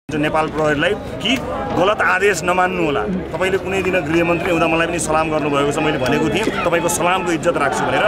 नेपाल प्रहरीलाई कि गलत आदेश नमान्नु होला। तपाईले कुनै दिन गृहमन्त्री हुँदा मलाई पनि सलाम गर्नुभएको छ। मैले भनेको थिएँ तपाईको सलामको इज्जत राख्छु भनेर।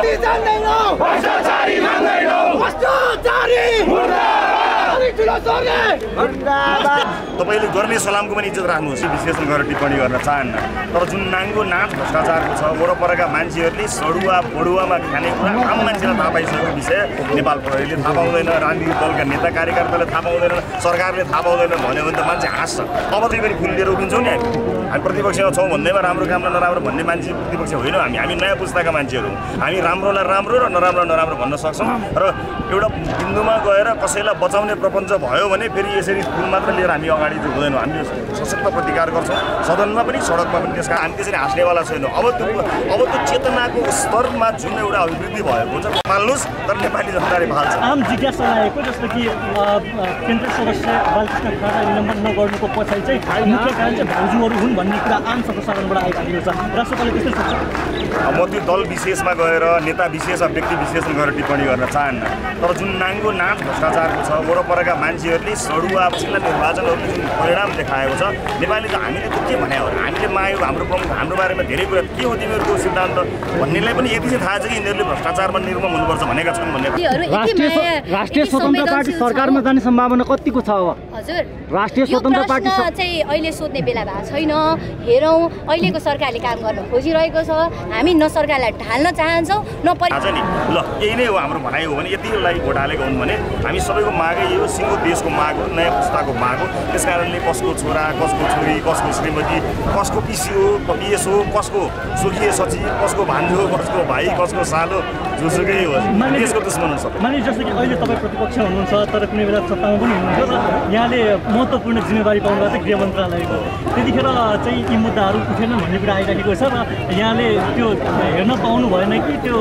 तपाईले गर्ने सलामको पनि इज्जत राख्नुहोस्। विश्लेषण गरेर टिप्पणी गर्न चाहन्न, तर जुन नाङ्गो नाच भ्रष्टाचारको छ, वरपरका मान्छेहरूले सडुवा बडुवामा खाने कुरा आम मान्छेलाई थाहा पाइसकेको विषय नेपाल प्रहरीले थाहा पाउँदैन, राजनीतिक दलका नेता कार्यकर्ताले थाहा पाउँदैन, सरकारले थाहा पाउँदैन भन्यो भने त मान्छे हाँस्छ। अब चाहिँ पनि फुल लिएर उभिन्छौँ नि हामी प्रतिपक्षमा छौँ भन्दैमा राम्रो काम र नराम्रो भन्ने मान्छे प्रतिपक्ष होइनौँ हामी नयाँ पुस्ताका मान्छेहरू। हामी राम्रोलाई राम्रो र नराम्रो नराम्रो भन्न सक्छौँ र एउटा बिन्दुमा गएर कसैलाई बचाउने प्रपञ्च भयो भने फेरि यसरी फुल मात्र लिएर हामी अगाडि चाहिँ हुँदैनौँ। हामीले सशक्त प्रतिकार गर्छौँ, सदनमा पनि सडकमा पनि। त्यसका हामी त्यसरी हाँस्नेवाला छैनौँ। अब त्यो चेतनाको स्तरमा जुन एउटा अभिवृद्धि भएको हुन्छ पाल्नुहोस्, तर नेपाली जनताले पाल्छ। आम जिज्ञासा लागेको जस्तो कि केन्द्र सदस्य बालकृष्ण खाँडा निलम्बन नगर्नुको पछाडि चाहिँ मुख्य कारण चाहिँ भाउजूहरू हुन् भन्ने कुरा आम सर्वसाधारणबाट आइरहेको छ। राष्ट्रपालले त्यस्तै सोच्छ। म त्यो दल विशेषमा गएर नेता विशेष व्यक्ति विशेषण गरेर टिप्पणी गर्न चाहन्न, तर जुन नाङ्गो नाच भ्रष्टाचारको छ, वरपरका मान्छेहरूले सडुवा पछिल्ला निर्वाचनहरूले जुन परिणाम देखाएको छ, नेपाली त हामीले त के भने हो, हामीले माग्यो हाम्रो प्रमुख हाम्रो बारेमा धेरै कुरा के हो तिमीहरूको सिद्धान्त भन्नेलाई पनि यति चाहिँ थाहा छ कि यिनीहरूले भ्रष्टाचारमा निर्मम हुनुपर्छ भनेका छन् भन्ने। राष्ट्रिय स्वतन्त्र पार्टी सरकारमा जाने सम्भावना कतिको छ? अब हजुर राष्ट्रिय स्वतन्त्र पार्टी चाहिँ अहिले सोध्ने बेला भएको छैन। हेरौँ अहिलेको सरकारले काम गर्न खोजिरहेको छ। हामी न सरकारलाई ढाल्न चाहन्छौँ न थाहा छ नि। ल यही नै हो हाम्रो भनाइ हो भने यतिको लागि भोट हालेको हुन् भने हामी सबैको मागै यो सिङ्गो देशको माग हो, नयाँ पुस्ताको माग हो। त्यस कारणले कसको छोरा, कसको छोरी, कसको श्रीमती, कसको पिसिओ पिएस हो, कसको स्वकीय सचिव, कसको भान्जो, कसको भाइ, कसको सालो, जोसुकै हो देशको दुश्मन हुन्छ। माने जस्तो कि अहिले तपाईँ प्रतिपक्ष हुनुहुन्छ तर कुनै बेला सत्तामा पनि हुनुहुन्छ र यहाँले महत्त्वपूर्ण जिम्मेवारी पाउनु भएको छ गृह मन्त्रालयको। त्यतिखेर चाहिँ यी मुद्दाहरू उठेन भन्ने कुरा आइरहेको छ र यहाँले त्यो हेर्न पाउनु भएन कि त्यो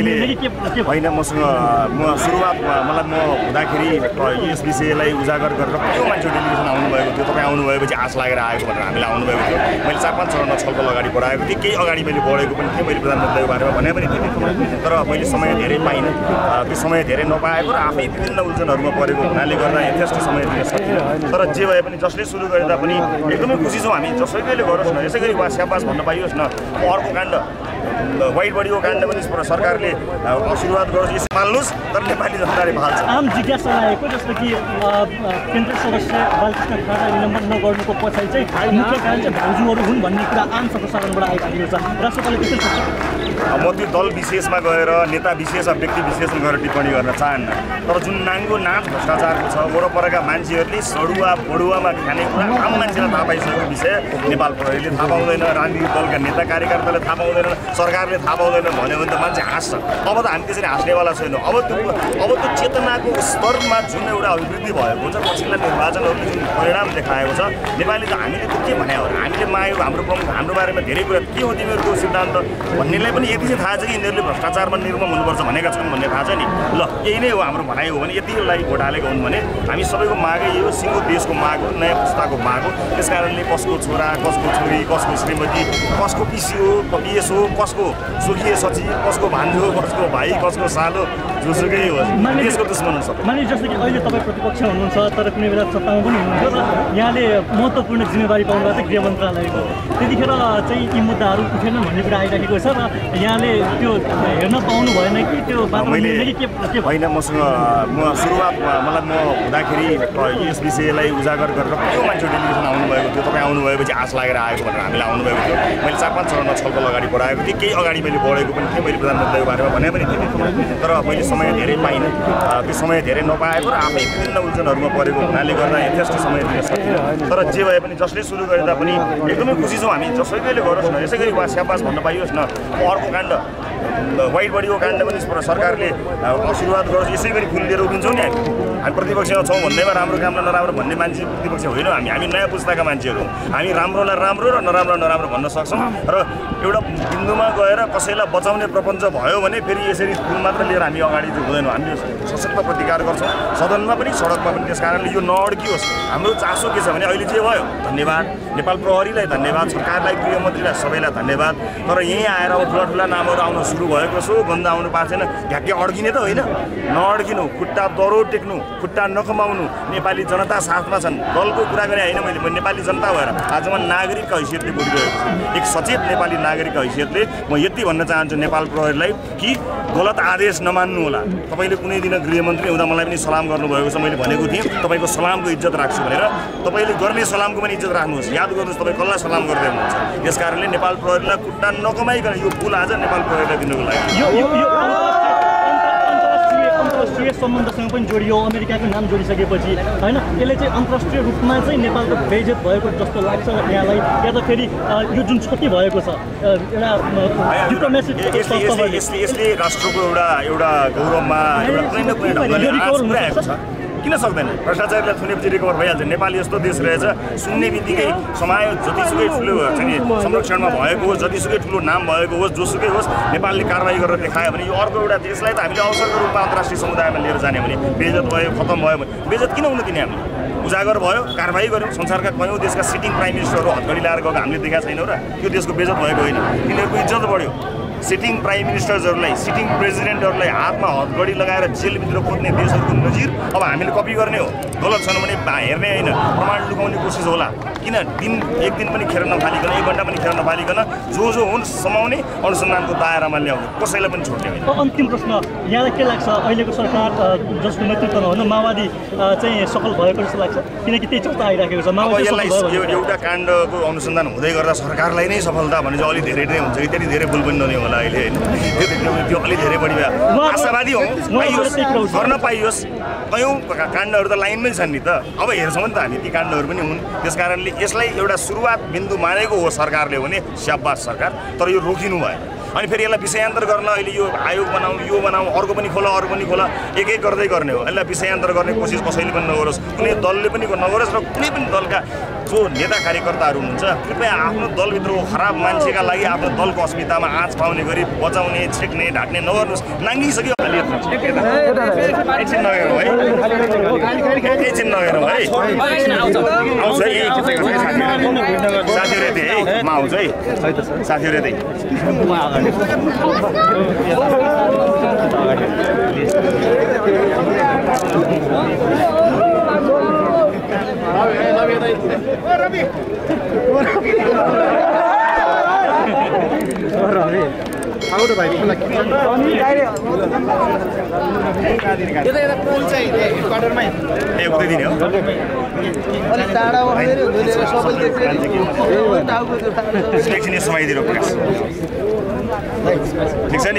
होइन। म सुरुवातमा मलाई म हुँदाखेरि यस विषयलाई उजागर गरेर त्यो मान्छे डेलिगेसन आउनुभएको थियो। तपाईँ आउनुभएपछि आश लागेर आएको भनेर हामीलाई आउनुभएको थियो। मैले 4-5 चरणमा छलफल अगाडि बढाएको थिएँ, केही अगाडि मैले बढेको पनि थिएँ। मैले प्रधानमन्त्रीको बारेमा भने पनि थिएँ, तर मैले समय धेरै पाइनँ। त्यो समय धेरै नपाएको र आफै विभिन्न उल्झनहरूमा परेको हुनाले गर्दा यथेष्ट समय दिन सकिनँ। तर जे भए पनि जसले सुरु गरे तापनि एकदमै खुसी छौँ हामी। जसैले गरोस् न, यसै गरी वा स्याबास भन्न पाइयोस् न। अर्को काण्ड वाइट बडीको काण्ड पनि सरकारले सुरुवात गरोस्, यसो पाल्नुहोस्, तर नेपाली जनताले पाल्छ। आम जिज्ञासा लागेको जस्तो कि केन्द्र सदस्य बालकृष्ण खाँडा निलम्बन नगर्नुको पछाडि चाहिँ मुख्य कारण चाहिँ भाउजूहरू हुन् भन्ने कुरा आम सर्वसाधारणबाट आइरहेको छ। राष्ट्रपालले त्यस्तै सोच्छ। म त्यो दल विशेषमा गएर नेता विशेष व्यक्ति विशेषण गरेर टिप्पणी गर्न चाहन्न, तर जुन नाङ्गो नाच भ्रष्टाचारको छ, वरपरका मान्छेहरूले सडुवा बडुवामा खाने कुरा आम मान्छेलाई थाहा पाइसकेको विषय नेपाल प्रहरीले थाहा पाउँदैन, राजनीतिक दलका नेता कार्यकर्ताले थाहा पाउँदैन, सरकारले थाहा पाउँदैन भन्यो भने त मान्छे हाँस्छ। अब त हामी त्यसरी हाँस्नेवाला छैनौँ। अब त्यो चेतनाको स्तरमा जुन एउटा अभिवृद्धि भएको हुन्छ, पछिल्ला निर्वाचनहरूले जुन परिणाम देखाएको छ, नेपाली त हामीले त के भने हो, हामीले माग्यो हाम्रो प्रमुख हाम्रो बारेमा धेरै कुरा के हो तिमीहरूको सिद्धान्त भन्नेलाई पनि यति चाहिँ थाहा छ कि यिनीहरूले भ्रष्टाचारमा निर्मम हुनुपर्छ भनेका छन् भन्ने थाहा छ नि। ल यही नै हो हाम्रो भनाइ हो भने यतिको लागि भोट हालेको हुन् भने हामी सबैको मागै यो सिङ्गो देशको माग हो, नयाँ पुस्ताको माग हो। त्यस कारणले कसको छोरा, कसको छोरी, कसको श्रीमती, कसको पिसिओ पिएस हो, कसको स्वकीय सचिव, कसको भान्जो, कसको भाइ, कसको सालो, जोसुकै हो देशको दुश्मन हुन्छ। माने जस्तो कि अहिले तपाईँ प्रतिपक्ष हुनुहुन्छ तर कुनै बेला सत्तामा पनि हुनुहुन्छ र यहाँले महत्त्वपूर्ण जिम्मेवारी पाउनु भएको छ गृह मन्त्रालयको। त्यतिखेर चाहिँ यी मुद्दाहरू उठेन भन्ने कुरा आइरहेको छ र यहाँले त्यो हेर्न पाउनु भएन कि त्यो होइन। म सुरुवातमा मलाई म हुँदाखेरि यस विषयलाई उजागर गरेर त्यो मान्छे डेलिगेसन आउनुभएको थियो। तपाईँ आउनुभएपछि आश लागेर आएको भनेर हामीलाई आउनुभएको थियो। मैले 4-5 चरणमा छलफल अगाडि बढाएको थिएँ, केही अगाडि मैले बढेको पनि थिएँ। मैले प्रधानमन्त्रीको बारेमा भने पनि थिएँ, तर मैले समय धेरै पाइनँ। त्यो समय धेरै नपाएको र आफै विभिन्न उल्झनहरूमा परेको हुनाले गर्दा यथेष्ट समय दिन सकिनँ। तर जे भए पनि जसले सुरु गरे तापनि एकदमै खुसी छौँ हामी। जसैले गरोस् न, यसै गरी वा स्याबास भन्न पाइयोस् न। अर्को काण्ड वाइट बडीको काण्ड पनि सरकारले सुरुवात गरोस्, यसै गरी फुल लिएर उभिन्छौँ नि हामी प्रतिपक्षमा छौँ भन्दैमा राम्रो काम र नराम्रो भन्ने मान्छे प्रतिपक्ष होइनौँ हामी नयाँ पुस्ताका मान्छेहरू। हामी राम्रोलाई राम्रो र नराम्रो नराम्रो भन्न सक्छौँ र एउटा बिन्दुमा गएर कसैलाई बचाउने प्रपञ्च भयो भने फेरि यसरी फुल मात्र लिएर हामी अगाडि चाहिँ हुँदैनौँ। हामीले सशक्त प्रतिकार गर्छौँ, सदनमा पनि सडकमा पनि। त्यस कारणले यो नअड्कियोस्। हाम्रो चासो के छ भने अहिले जे भयो धन्यवाद, नेपाल प्रहरीलाई धन्यवाद, सरकारलाई, गृहमन्त्रीलाई, सबैलाई धन्यवाद। तर यहीँ आएर ठुला ठुला नामहरू आउन सुरु भएको सो गन्ध आउनु पाएको छैन घ्याक्कै अड्किने त होइन नअड्किनु खुट्टा दरो टेक्नु खुट्टा नकमाउनु नेपाली जनता साथमा छन् दलको कुरा गरे होइन मैले नेपाली जनता भएर आज म नागरिकका हैसियतले बोलिरहेको छु एक सचेत नेपाली नागरिकका हैसियतले म यति भन्न चाहन्छु नेपाल प्रहरीलाई कि गलत आदेश नमान्नु होला तपाईँले कुनै दिन गृहमन्त्री हुँदा मलाई पनि सलाम गर्नुभएको छ मैले भनेको थिएँ तपाईँको सलामको इज्जत राख्छु भनेर तपाईँले गर्ने सलामको पनि इज्जत राख्नुहोस् याद गर्नुहोस् तपाईँ कसलाई सलाम गर्दै हुनुहुन्छ त्यस कारणले नेपाल प्रहरीलाई खुट्टा नकमाइकन यो पुल आज नेपाल प्रहरीलाई दिनुको लागि अन्तर्राष्ट्रिय सम्बन्धसँग पनि जोडियो अमेरिकाको नाम जोडिसकेपछि होइन यसले चाहिँ अन्तर्राष्ट्रिय रूपमा चाहिँ नेपालको बेइज्जत भएको जस्तो लाग्छ यहाँलाई या त फेरि यो जुन क्षति भएको छ एउटा डिप्लोमेसी यसले राष्ट्रको एउटा गौरवमा एउटा कुनै न कुनै ढङ्गले आँच पुर्याएको छ किन सक्दैन भ्रष्टाचारलाई छुनेपछि रिकभर भइहाल्छ नेपाल यस्तो देश रहेछ सुन्ने बित्तिकै समायो जतिसुकै ठुलो चाहिँ संरक्षणमा भएको होस् जतिसुकै ठुलो नाम भएको होस् जोसुकै होस् नेपालले कारवाही गरेर देखायो भने यो अर्को एउटा देशलाई त हामीले अवसरको रूपमा अन्तर्राष्ट्रिय समुदायमा लिएर जाने भने बेइज्जत भयो खतम भयो भने बेइज्जत किन हुनु दिने हामीले उजागर भयो कारवाही गऱ्यौँ संसारका कयौँ देशका सिटिङ प्राइम मिनिस्टरहरू हतघडी लाएर गएको हामीले देखाएको छैनौँ र त्यो देशको बेइज्जत भएको होइन तिनीहरूको इज्जत बढ्यो सिटिङ प्राइम मिनिस्टर्सहरूलाई सिटिङ प्रेसिडेन्टहरूलाई हातमा हतघडी लगाएर जेलभित्र खोज्ने देशहरूको नजिर अब हामीले कपी गर्ने हो गलत छन् भने हेर्ने होइन प्रमाण लुकाउने कोसिस होला किन एक दिन पनि खेर नफालिकन 1 घन्टा पनि खेर नफालिकन जो हुन् समाउने अनुसन्धानको दायरामा ल्याउने कसैलाई पनि छोड्ने होइन अन्तिम प्रश्न यहाँलाई के लाग्छ अहिलेको सरकार जसको नेतृत्वमा हुन माओवादी चाहिँ सफल भएको जस्तो लाग्छ किनकि त्यही चर्चा आइराखेको छ माओवादी एउटा काण्डको अनुसन्धान हुँदै गर्दा सरकारलाई नै सफलता भने चाहिँ अलिक धेरै नै हुन्छ त्यति धेरै भुल पनि नहुने होला अहिले होइन त्यो अलिक धेरै बढी आशावादी पाइयोस् गर्न पाइयोस् कयौँ काण्डहरू त लाइनमै छन् नि त अब हेर्छौँ नि त हामी ती काण्डहरू पनि हुन् त्यस कारणले यसलाई एउटा सुरुवात बिन्दु मानेको हो सरकारले भने स्याबास सरकार तर यो रोकिनु भयो अनि फेरि यसलाई विषयान्तर गर्न अहिले यो आयोग बनाऊ यो बनाऊ अर्को पनि खोला एक गर्दै गर्ने हो यसलाई विषयान्तर गर्ने कोसिस कसैले पनि नगरोस् कुनै दलले पनि नगरोस् र कुनै पनि दलका जो नेता कार्यकर्ताहरू हुनुहुन्छ कृपया आफ्नो दलभित्रको खराब मान्छेका लागि आफ्नो दलको अस्मितामा आँच पाउने गरी बचाउने छेक्ने ढाक्ने नगर्नुहोस् नाङ्गिसक्यो एकछिन नगरौँ है आउँछ साथीहरू यति है म आउँछु है साथीहरू यति उतै दिने हो एकछिन समाइदिनु प्रकाश ठिक छ नि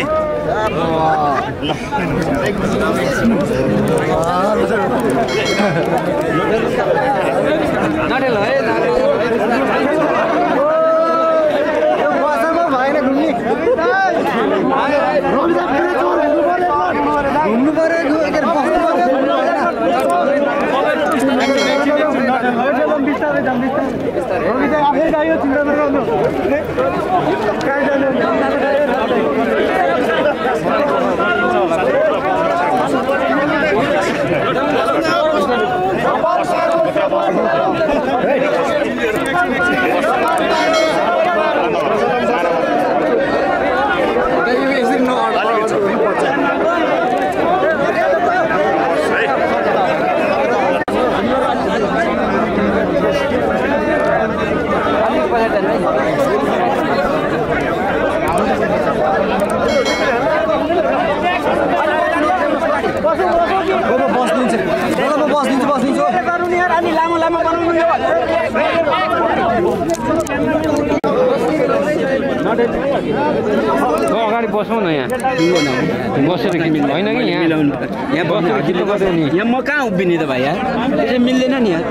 अगाडि बसौँ न यहाँ बसेर कि मिल्दैन होइन कि यहाँ यहाँ बस्नु हजुरले गर्दैन नि यहाँ म कहाँ उभिने त भाइ यार त्यसै मिल्दैन नि यार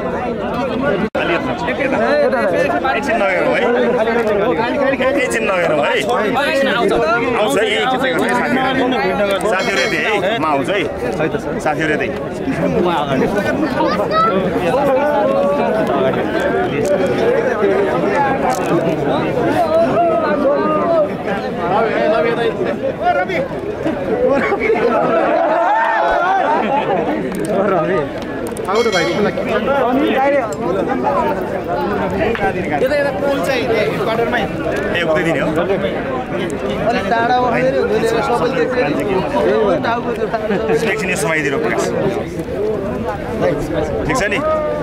एकछिन नगरौँ है आउँछ है साथीहरू यति है म आउँछु है साथीहरू यति उतै दिने हो एकछिन यो समाइदिनु प्रकाश ठिक छ नि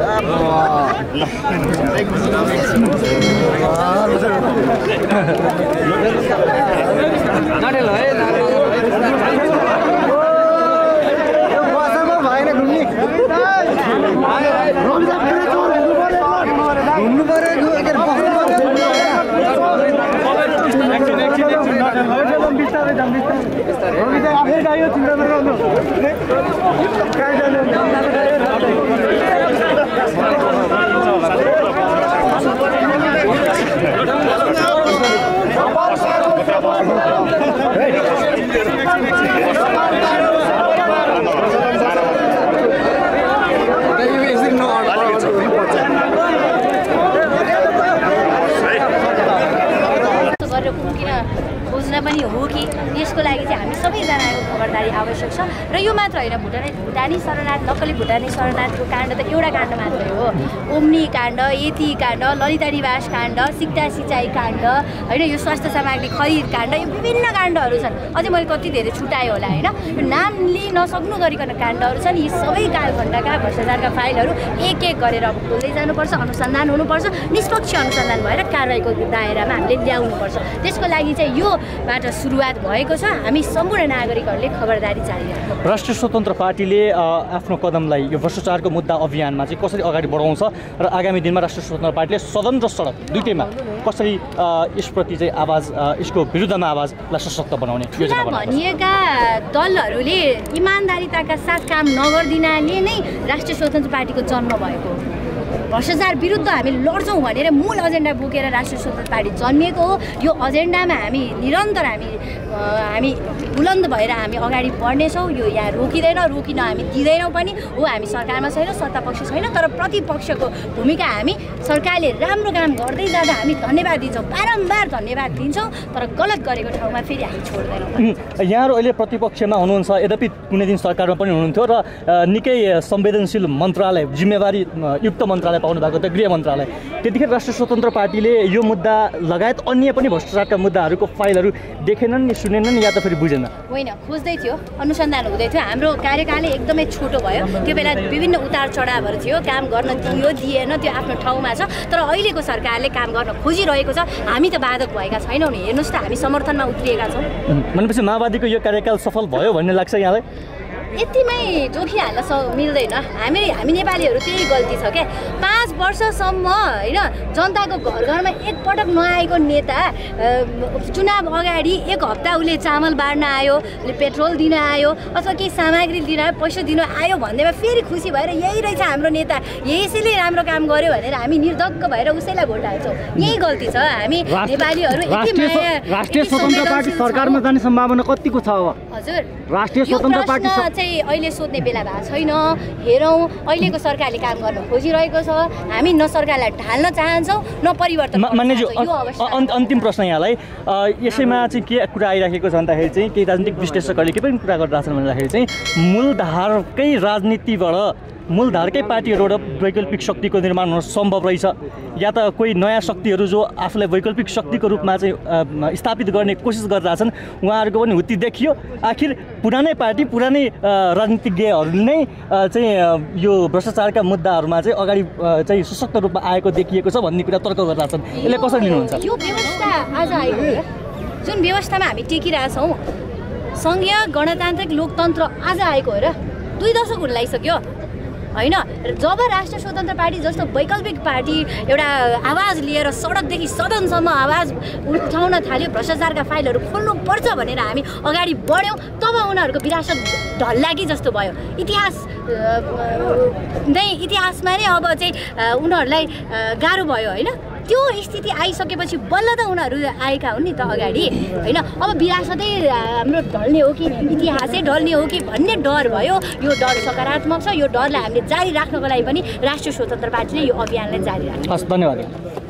खोज्न पनि हो कि यसको लागि चाहिँ हामी सबैजनाको खबरदारी आवश्यक छ र यो मात्र होइन भुटानी शरणार्थी नक्कली भुटानी शरणार्थीको काण्ड त एउटा काण्ड मात्रै हो ओम्नी काण्ड यति काण्ड ललिता निवास काण्ड सिक्टा सिँचाइ काण्ड होइन यो स्वास्थ्य सामग्री खरिद काण्ड यो विभिन्न काण्डहरू छन् अझै मैले कति धेरै छुटाएँ होला होइन यो नाम लिइ नसक्नु गरिकन काण्डहरू छन् यी सबै कालखण्डका भ्रष्टाचारका फाइलहरू एक एक गरेर खोल्दै जानुपर्छ अनुसन्धान हुनुपर्छ निष्पक्ष अनुसन्धान भएर कारबाहीको दायरामा हामीले ल्याउनुपर्छ त्यसको लागि चाहिँ योबाट सुरुवात भएको छ हामी सम्पूर्ण नागरिकहरूले खबरदारी जारी राख्छौँ राष्ट्रिय स्वतन्त्र पार्टीले आफ्नो कदमलाई यो भ्रष्टाचारको मुद्दा अभियानमा चाहिँ कसरी अगाडि बढाउँछ र आगामी दिनमा राष्ट्रिय स्वतन्त्र पार्टीले सदन र सडक दुईटैमा कसरी यसप्रति चाहिँ आवाज यसको विरुद्धमा आवाजलाई सशक्त बनाउने योजना भनिएका दलहरूले इमान्दारिताका साथ काम नगरिदिनाले नै राष्ट्रिय स्वतन्त्र पार्टीको जन्म भएको हो भ्रष्टाचार विरुद्ध हामी लड्छौँ भनेर मूल एजेन्डा बोकेर राष्ट्रिय स्वतन्त्र पार्टी जन्मिएको हो यो एजेन्डामा हामी निरन्तर हामी बुलन्द भएर हामी अगाडि बढ्नेछौँ यो यहाँ रोकिँदैन रोकिन हामी दिँदैनौँ पनि हो हामी सरकारमा छैनौँ सत्तापक्ष छैन तर प्रतिपक्षको भूमिका हामी सरकारले राम्रो काम गर्दै जाँदा हामी धन्यवाद दिन्छौँ बारम्बार धन्यवाद दिन्छौँ तर गलत गरेको ठाउँमा फेरि हामी छोड्दैनौँ यहाँहरू अहिले प्रतिपक्षमा हुनुहुन्छ यद्यपि कुनै दिन सरकारमा पनि हुनुहुन्थ्यो र निकै संवेदनशील मन्त्रालय जिम्मेवारी युक्त मन्त्रालय पाउनु भएको त गृह मन्त्रालय त्यतिखेर राष्ट्रिय स्वतन्त्र पार्टीले यो मुद्दा लगायत अन्य पनि भ्रष्टाचारका मुद्दाहरूको फाइलहरू देखेनन् नि सुनेनन् या त फेरि बुझेन होइन खोज्दै थियो अनुसन्धान हुँदै थियो हाम्रो कार्यकाल एकदमै छोटो भयो त्यो बेला विभिन्न उतार चढावहरू थियो काम गर्न दियो दिएन त्यो आफ्नो ठाउँमा छ तर अहिलेको सरकारले काम गर्न खोजिरहेको छ हामी त बाधक भएका छैनौँ नि हेर्नुहोस् त हामी समर्थनमा उत्रिएका छौँ भनेपछि माओवादीको यो कार्यकाल सफल भयो भन्ने लाग्छ यहाँलाई यतिमै जोखिहाल्न मिल्दैन हामी नेपालीहरू त्यही गल्ती छ क्या 5 वर्षसम्म होइन जनताको घर घरमा एकपटक नआएको नेता चुनाव अगाडि एक हप्ता उसले चामल बाँड्न आयो उसले पेट्रोल दिन आयो अथवा केही सामग्री दिन आयो पैसा दिन आयो भन्दैमा फेरि खुसी भएर यही रहेछ हाम्रो नेता यसैले राम्रो काम गर्यो भनेर हामी निर्धक्क भएर उसैलाई भोट हाल्छौँ यही गल्ती छ हामी नेपालीहरू राष्ट्रिय स्वतन्त्र पार्टी सरकारमा जाने सम्भावना कतिको छ अब हजुर राष्ट्रिय स्वतन्त्र पार्टी चाहिँ अहिले सोध्ने बेला भएको छैन हेरौँ अहिलेको सरकारले काम गर्न खोजिरहेको छ हामी न सरकारलाई ढाल्न चाहन्छौँ न परिवर्तन मान्यज्यू अन्तिम प्रश्न यहाँलाई यसैमा चाहिँ के कुरा आइराखेको छ भन्दाखेरि चाहिँ केही राजनीतिक विश्लेषकहरूले के पनि कुरा गरिरहेछन् भन्दाखेरि चाहिँ मूलधारकै राजनीतिबाट मूलधारकै पार्टीहरूबाट वैकल्पिक शक्तिको निर्माण हुन सम्भव रहेछ या त कोही नयाँ शक्तिहरू जो आफूलाई वैकल्पिक शक्तिको रूपमा चाहिँ स्थापित गर्ने कोसिस गरिरहेछन् उहाँहरूको पनि हुत्ती देखियो आखिर पुरानै पार्टी पुरानै राजनीतिज्ञहरूले नै चाहिँ यो भ्रष्टाचारका मुद्दाहरूमा चाहिँ अगाडि चाहिँ सशक्त रूपमा आएको देखिएको छ भन्ने कुरा तर्क गरिरहेछन् यसले कसरी लिनुहुन्छ यो व्यवस्था आज आएको जुन व्यवस्थामा हामी टेकिरहेछौँ सङ्घीय गणतान्त्रिक लोकतन्त्र आज आएको हो र 2 दशक हुन होइन जब राष्ट्रिय स्वतन्त्र पार्टी जस्तो वैकल्पिक पार्टी एउटा आवाज लिएर सडकदेखि सदनसम्म आवाज उठाउन थाल्यो भ्रष्टाचारका फाइलहरू खोल्नुपर्छ भनेर हामी अगाडि बढ्यौँ तब उनीहरूको विरासत ढल्ला कि जस्तो भयो इतिहासमा नै अब चाहिँ उनीहरूलाई गाह्रो भयो होइन त्यो स्थिति आइसकेपछि बल्ल त उनीहरू आएका हुन् नि त अगाडि होइन अब विरासतै हाम्रो ढल्ने हो कि इतिहासै ढल्ने हो कि भन्ने डर भयो यो डर सकारात्मक छ यो डरलाई हामीले जारी राख्नको लागि पनि राष्ट्रिय स्वतन्त्र पार्टीले यो अभियानलाई जारी राख्छ हस् धन्यवाद